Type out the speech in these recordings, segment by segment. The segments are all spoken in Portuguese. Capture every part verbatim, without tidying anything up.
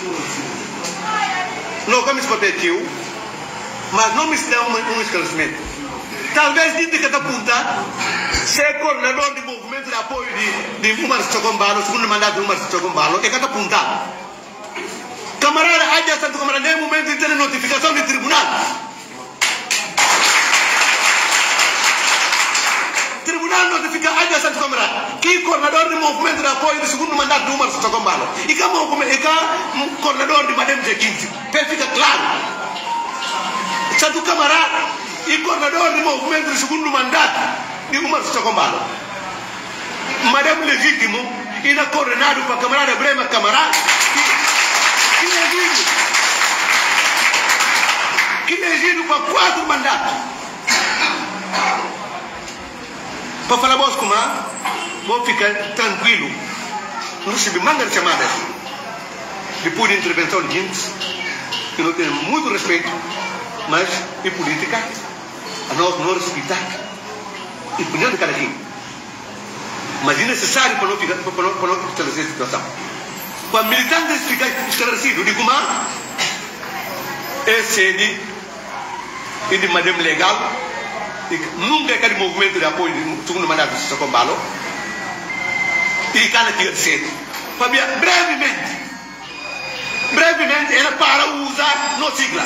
Não vamos competir, mas não me dá um, um esclarecimento. Talvez diga que está apontar ser coordenador de movimento de apoio de, de Umar Socombalo, segundo mandato de Umar Socombalo, é que está apontar. Camarada, há de Santo Camarada, nem momento de ter notificação de tribunal. Tribunal notifica a de Santo Camarada, que coordenador de movimento de apoio do segundo mandato de Umar Socombalo, e que é coordenador de Madame de Quinto. Para ficar claro, Santo Camarada e coordenador de movimento do segundo mandato de Umar Socombalo. Madame legítimo e na coordenado para a camarada Brema Camarada, que legítimo, que legítimo para quatro mandatos. Para falar vos como vou ficar tranquilo, não recebi manga de chamadas depois de intervenção de gente que não tem muito respeito, mas em política a nós não respeitar a opinião de cada quem. Mas é necessário para não ficar para não, para não estabelecer a situação. Para militantes ficar esclarecido, digo mas é sede e de madame legal, e nunca é aquele movimento de apoio do segundo mandato de Socombalo, e cada dia de sede. Para brevemente, brevemente, ela para usar no sigla.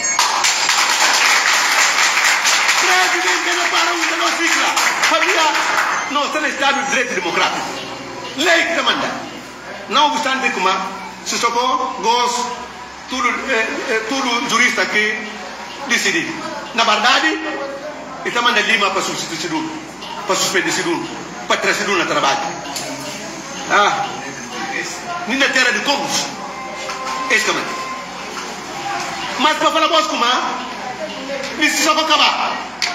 Brevemente, ela para usar no sigla. Para nós estamos no Estado de Direito Democrático. Lei que manda. Não obstante como se socorro, gosto, tudo, eh, eh, tudo jurista que decide. Na verdade, está mandando Lima para substituir, para suspender segundo, para trazer no trabalho. Ah, nem na terra de Combos. Esse é mas para falar vos como isso só vai acabar.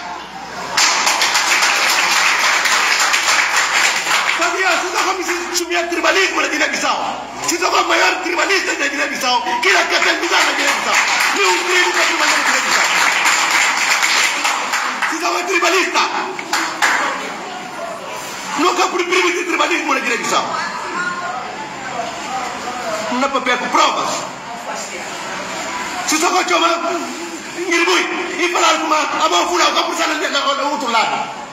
Sabia, se só vai me assumir tribalismo na Guiné-Bissau. Se só vai o maior tribalista da Guiné-Bissau, que é a capital da Guiné-Bissau. Nenhum tribo para tribalista na Guiné-Bissau. Se só é tribalista, nunca por primo de tribalismo na Guiné-Bissau. Não é papel com provas. Se só vai chamar e falar com a mão fura, o capo está no outro lado.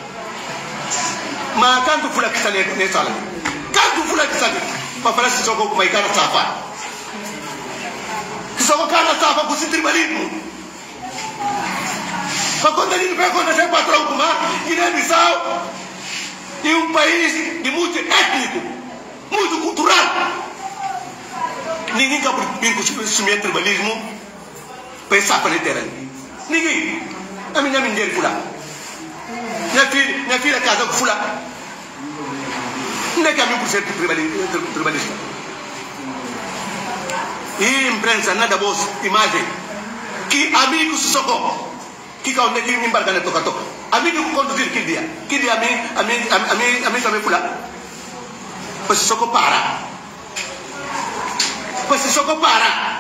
Mas tanto fura que está nessa sala, tanto fura que está ali, para falar se só com uma cara safa. Se só com cara safa com esse tribalismo. Para quando a gente vai acontecer patrão como a Guiné-Bissau é um país de muito étnico, muito cultural. Ninguém quer assumir tribalismo para essa planeta. Ninguém. A minha mulher fula. Minha filha, minha filha casa com fula. Não é que a mim por ser tribalista. E imprensa, nada boa imagem. Que amigos se socorro. Que cá onde que me embarca na toca-toca. Amigo que conduzir que dia. Que dia a mim, a mim, a mim, a mim também fula. Pois se socorro para. Pois se socorro para.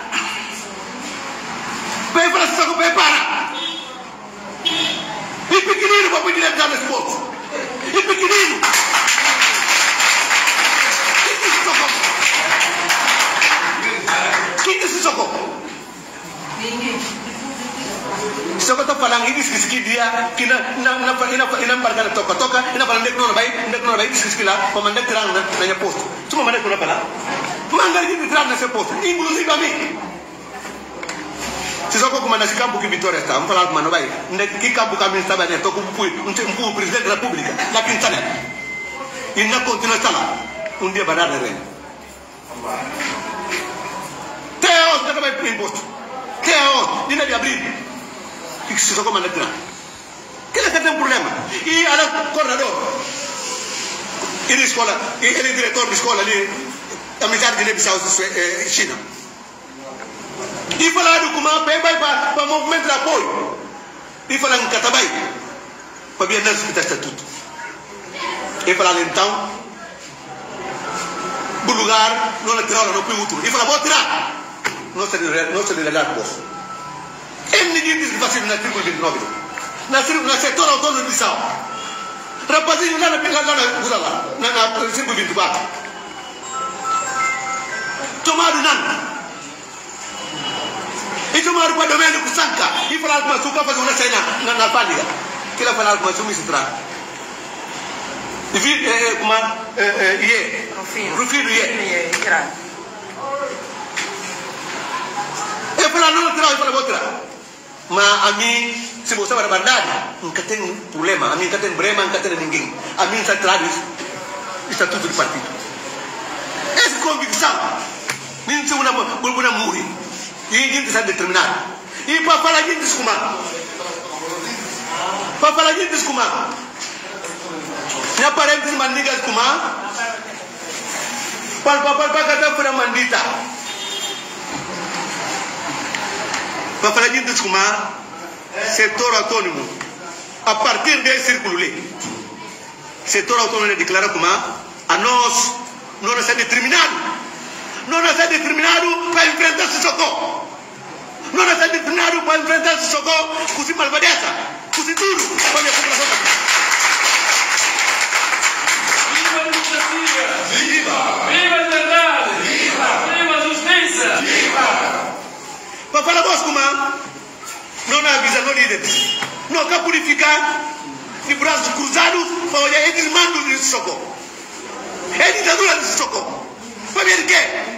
Pois se socorro para. E pequenino para poder entrar nesse povo. E pequenino. Que se socorro? Que se socorro? Ninguém. Se eu estou falando, ele disse que dia que não não embarca na toca toca, e não fala nem que não vai, nem que não vai, disse que lá para mandar tirar na minha posto. Tu me manda que não falar? Manda ele tirar nesse posto, inclusive a mim. Se só como nesse campo que Vitória está, vamos falar com mano vai, que campo que a mim estava dentro, com o presidente da República, na Quintana. E não continua estar lá. Um dia vai dar de renda. Até hoje não vai para o imposto. Até hoje, nem de abrir. Que se só como na tirar. Que ele tem um problema. E ela coordenador. Ele escola, ele diretor de escola ali, da Amizade de Guiné-Bissau, China. E falaram com uma vai para o movimento de apoio. E falaram com Catabai. Para ver nesse estatuto. E falaram então, o lugar não é tirar, não foi útil. E falaram, vou tirar. Não se liderar com você. Ele ninguém diz que vai ser na tribo vinte e nove. Na tribo, na setor autônomo de Bissau. Rapazinho lá na Gula lá, na tribo vinte e quatro. Tomado não. Itu mau pada domeni kusangka. Ini falar kuma suka pas una cena na na paliga. Kila falar kuma sumi sitra. Ivi eh kuma eh eh ye. Rufino. Rufino ye. Ye, grande. E falar não tra e falar outra. Ma ami se você vai bandar, nunca tem problema. A mim nunca tem problema, nunca tem ninguém. A mim está traduz. Está tudo de partido. Essa convicção. Nem se uma uma muri. E gente está determinado. E para falar gente descumar. Para falar gente descumar. Minha parente mandiga descumar. Para para para cada para mandita. Para falar gente descumar. Setor autônomo. A partir desse círculo ali. Setor autônomo declara como a nós não está determinado. Não está determinado para enfrentar esse socorro. Não está determinado para enfrentar esse socorro com esse malvadeza, com esse duro para a minha população. Viva a democracia! Viva! Viva a liberdade! Viva! Viva a justiça! Viva! Para falar vos como não avisa, não líderes. Não quer purificar de braços cruzados para olhar eles mandam desse socorro. É ditadura desse socorro. Para ver que?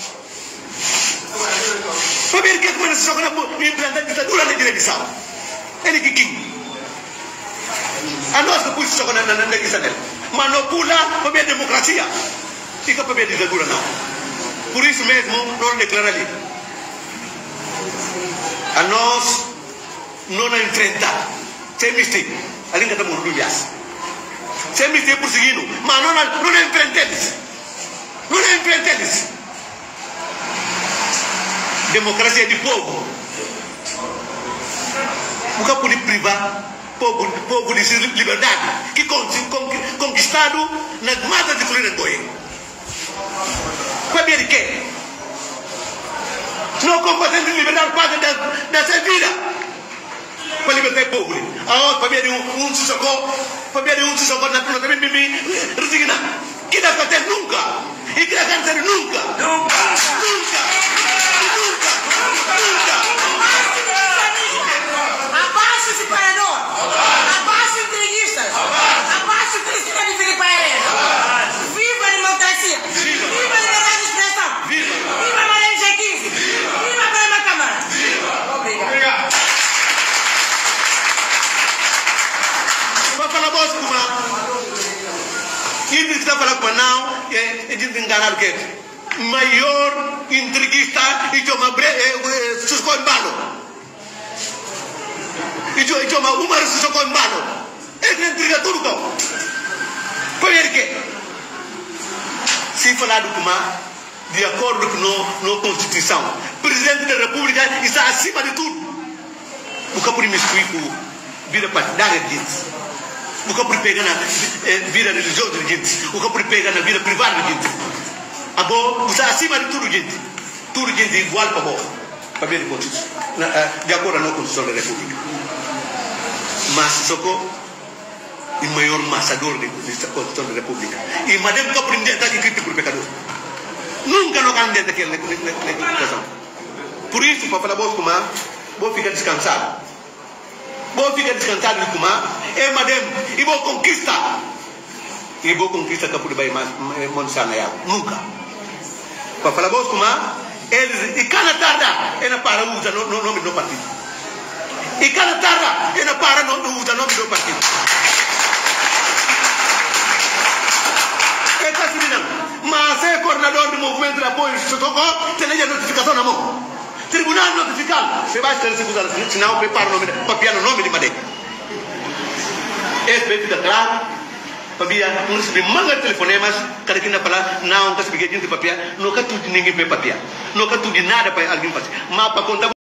Para ver que como nesse socorro não implantar ditadura na direção. Ele que quem? A nós que pus socorro na direção dele. Mas não pula para ver democracia. Fica para ver ditadura não. Por isso mesmo, não declara ali. A nós não enfrentar. Sem mistério. Ali que estamos orgulhosos. Sem mistério prosseguindo. Mas não, não enfrentemos. Não enfrentemos. Democracia de povo. Nunca pode privar povo, povo de liberdade que conquistado nas matas de Florianópolis. Para ver que? Não combatendo liberdade para dessa vida. Para libertar o povo. Agora, para ver um, um socorro, para ver um socorro na turma também me resigna. Que dá para ter nunca. E que dá para ter nunca. Nunca. Nunca. Nunca. Nunca. Abaixo esse parador. Abaixo entreguistas. Abaixo Cristina de Filipe Arena. Viva a democracia. Viva a liberdade de expressão. Viva a Maria G quinze. Viva a Brema Câmara. Obrigado. Para falar voz como quem está falando com não é a gente enganar o que maior entreguista e chama susco em balo e chama uma susco em balo é que entrega tudo com para ver que se falar do como de acordo com a Constituição o Presidente da República está acima de tudo o que por miscuir com vida partidária de gente o que por pegar na vida religiosa de gente, o que por pegar na vida privada de gente. A boa, está acima de tudo gente. Tudo gente igual para boa. Para ver de acordo com a Constituição da República. Mas Sissoko é o maior massador da Constituição da República. E madem que aprender a estar crítico por pecador. Nunca não can dentro daquela questão. Por isso, para falar vos como vou ficar descansado. Vou ficar descansado de Kumar, é madem, e vou conquistar. E vou conquistar que por bem Monsana nunca. Para falar vos Kumar, eles, e cada tarde, é na para usa o nome do partido. E cada tarde, é na para usa o nome do partido. É assim não. Mas é coordenador do movimento de apoio de Sotoko, tem a notificação na mão. Tribunal notifical, você vai esclarecer com os senão prepara o nome, papia no nome de Madeira. Esse bem fica claro, papia, não se manda telefonemas, cada quem fala, não, não se peguei de papia, não quer tudo ninguém para papia, não quer tudo nada para alguém fazer, mas para contar.